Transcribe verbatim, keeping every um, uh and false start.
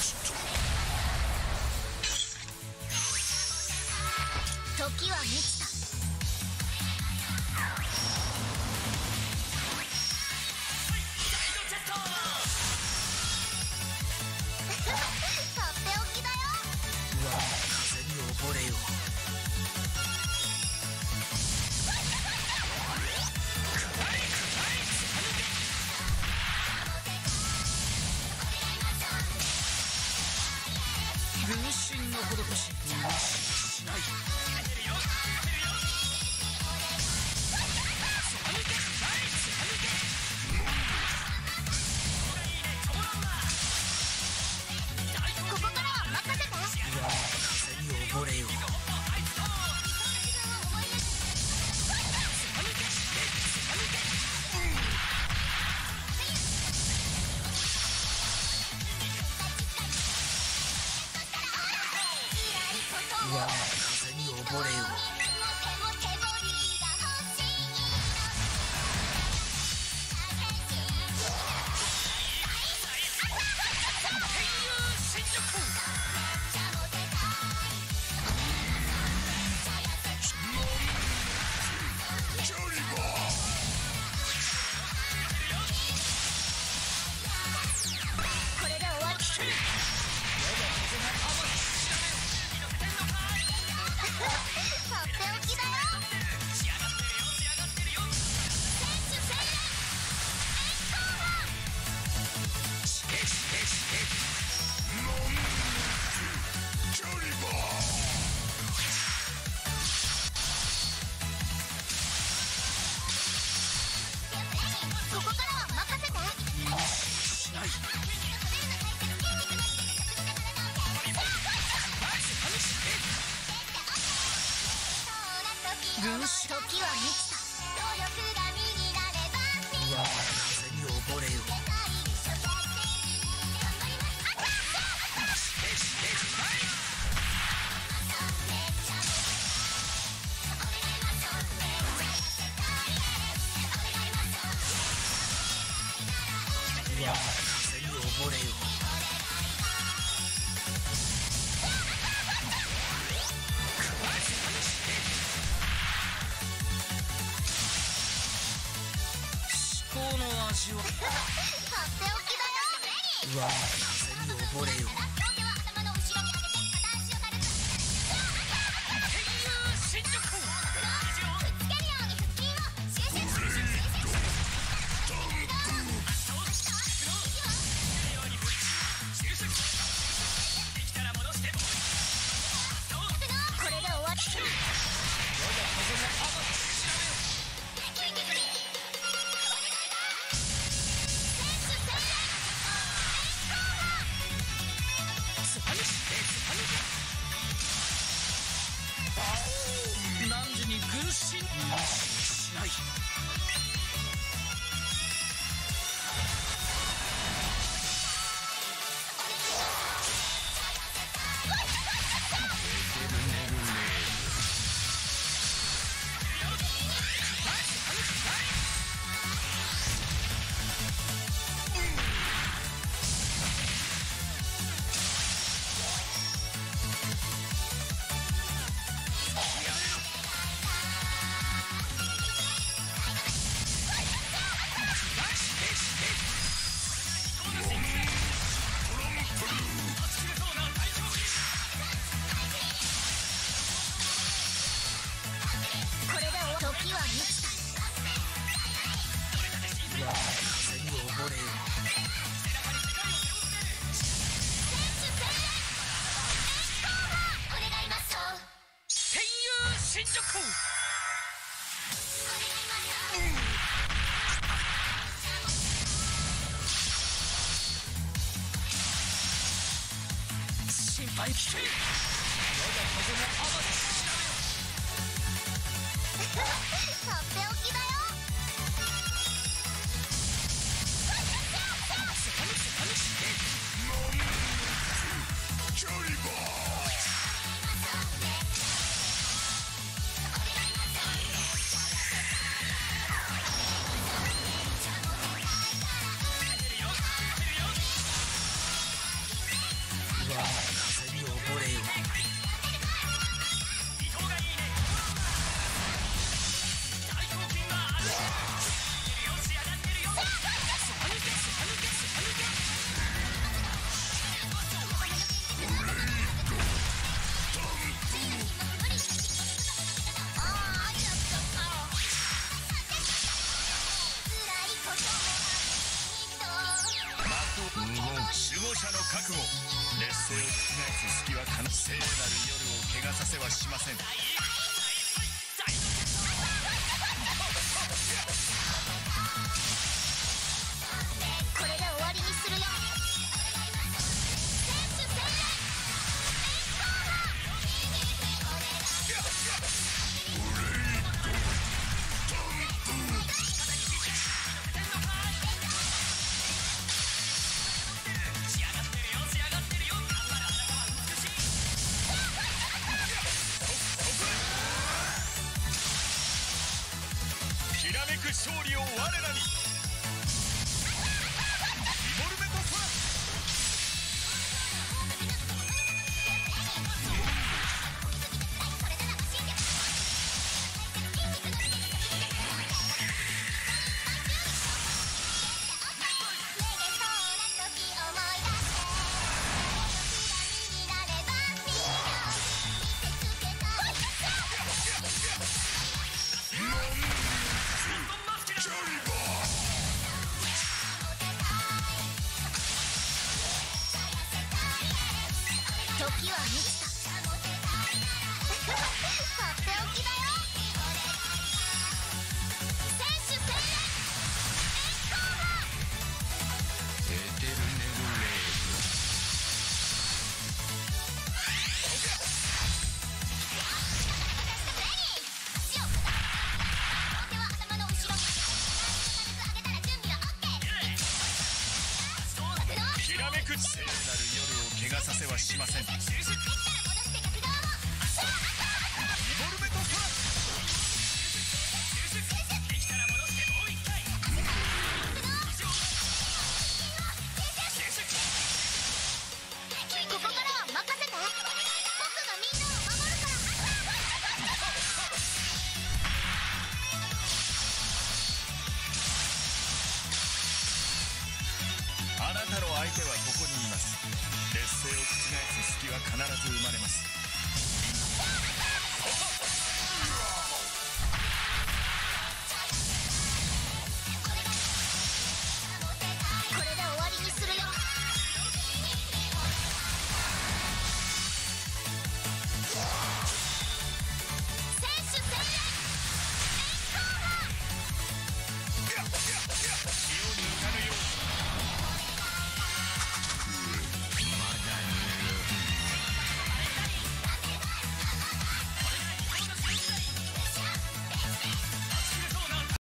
時は満ちた。とっておきだよ。 うわ、風に溺れよ。分身の施し無視しない。 ここからは任せて。 うわ、風に溺れよ。うわ、風に溺れよ。 これで終わり。とっておきだよ。ここからは任せて。 しない。 分子時は満ちた。努力が実られば。 うわ、風に溺れよ。うわ、風に溺れよ。至高の味を。 とっておきだよ。 うわ、風に溺れよ。 両手は頭の後ろに上げて片足を軽く。 天佑新宿。 くっつけるように腹筋を収集し。これで終わり。 何時に軍神しない。 時は満ちた。 うわ、風に溺れよ。 お願いマッソー。 天佑新宿。心配聞け。我が風の雨です。 とっておきだよ。 者の覚悟。劣勢を覆す隙は可能。聖なる夜を汚させはしません。 これで終わりにするよ。選手戦略きらめく勝利を我らに。リボルメと空。 時は満ちた。とっておきだよ。選手戦略エテルネルレーブ。 手は頭の後ろ。軽く上げたら準備は OK。 きらめく聖なる夜を汚させはしません。リボルメと空。 ここからは任せて。僕がみんなを守るから。 あなたの相手はここにいます。劣勢を覆す隙は必ず生まれます。